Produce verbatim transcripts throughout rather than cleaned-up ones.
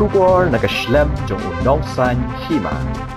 bersyukur nakaslem jong unongsan Hima.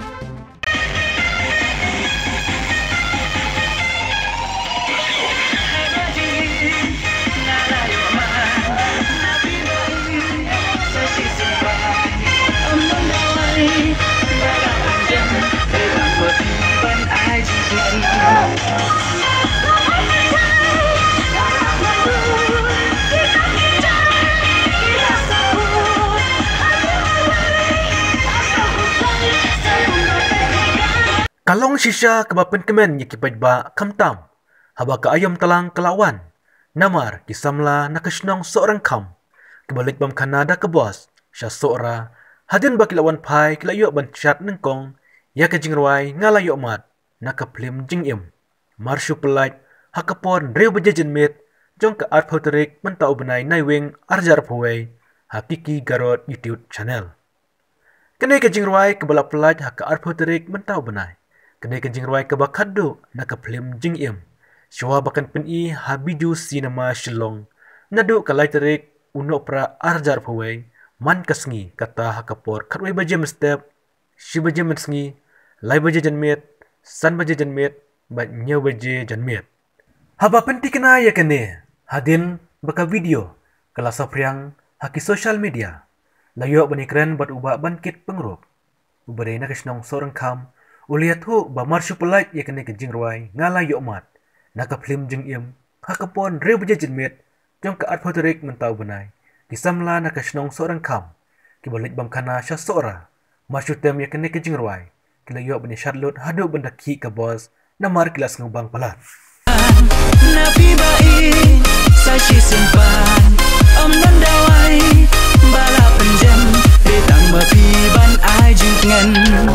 Kalong shisha kebapen kemen ye kipaj ba kamtam. Haba ka ayam telang kelawan. Namar kisamla nakasnong seorang kam. Kebalik Bamkhana da ke bos. Sya Sohra. Hadin ba kilawan pai kilayuk ban Shad nengkong. Ya ke Jingrwai ngalayuk mat. Nakaplim Jingim. Marshu Pyllait. Hakapon rew bejajen mit. Jong ke Hapoh terik mentau benai naiwing arjar pawai. Hakiki garot YouTube channel. Kene ke Jingrwai kebala Pyllait haka Hapoh terik mentau benai. Kene ke Jingrwai ke bakadu nakaplim Jingim. Syua bakan peni habiju sinema shilong. Nadu kalai terik unok pra arjar pawai. Man kasngi kata hakapor katwai baje mestep. Shi baje mensngi. Lai baje janmit. San baje janmit. Bat nyaw baje janmit. Haba penti kena ya kene. Hadin baka video. Kelasa priang haki social media. Layok bani keren bat ubah bangkit pengruk. Ubadai nakasnong seorang kam. Ulihat hu ba Marshu Pyllait ya kene ke Jingrwai ngalayuk mat. Nakaplim Jingim. Hakapon rew baje janmit. Jong ke Hapoh terik mentau benai. Kisamla nakasnong seorang kam. Kibalik Bamkhana Sya Sohra. Marshu tem ya kene ke Jingrwai. Kilayok bani Shad lut hadu benda ki ke bos. Namar kilas ngubang pelat. Nabi baik, sashi simpan. Om non dawai, bala penjem. Ditang babi ban ai jingan.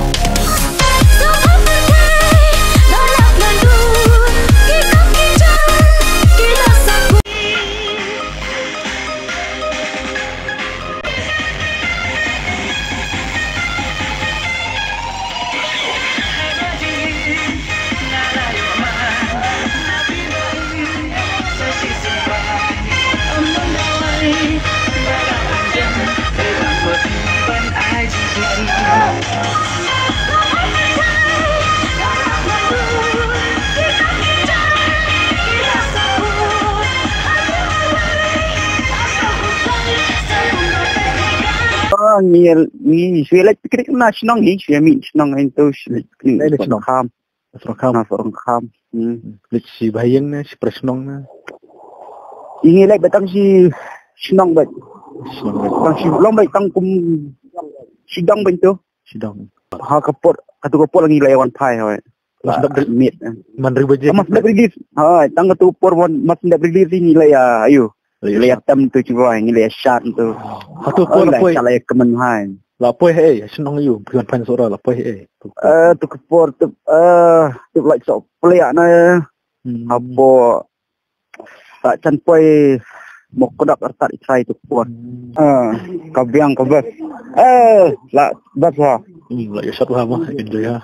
Ni ni Pyllait pikir kena senang ni suami senang itu ni senang kam senang kam senang kam Leit si bayan na si presnong na ini Leit batang si senang bat tang si long bat tang kum sidang bentu sidang ha kapot katu kapot lagi lawan pai hoy mas dak mit man ri baje mas dak release ha tang katu por mas dak release ni lay ayo lihat tam tu Jingrwai ni lihat Shad tu hatu por lapoi lay kemen hai lapoi he senong yu bukan pan Sohra lapoi he eh tu kapor tu eh tu like so Pyllait na Hapoh tak canpoi mokodak artat isai tu por eh kabiang kabas eh la bas ha la ya satu hama enjoy ha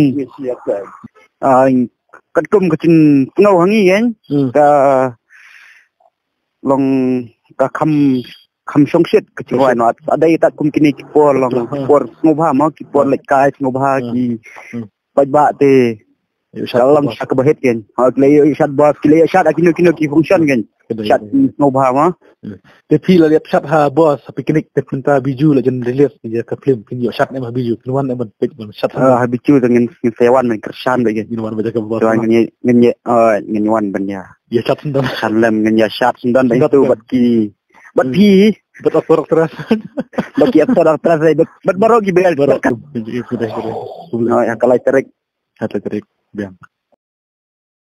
ah kadkum kecin ngau hangi kan ka long ka kham kham song set ke Jingrwai no ada tak kum kini por long por ngobha ma ki por lek kai ngobha ki bai ba te dalam sak bahet kan ha le Shad bas ki le Shad akino kino ki function kan Shad ngobha ma te pi la liap Shad ha bos piknik te punta biju la jan relief ni ka film kin yo Shad ne ma biju kinwan ne ban pit ban Shad ha biju dengan sewan men kersan be kinwan ba ka bos ngin ngin eh ngin wan ban ya ya Shad sendan kalem ngin ya Shad sendan itu bat ki bat pi bat aktor teras bagi aktor teras bat barogi bel barogi sudah sudah no yang kalai terik satu terik biang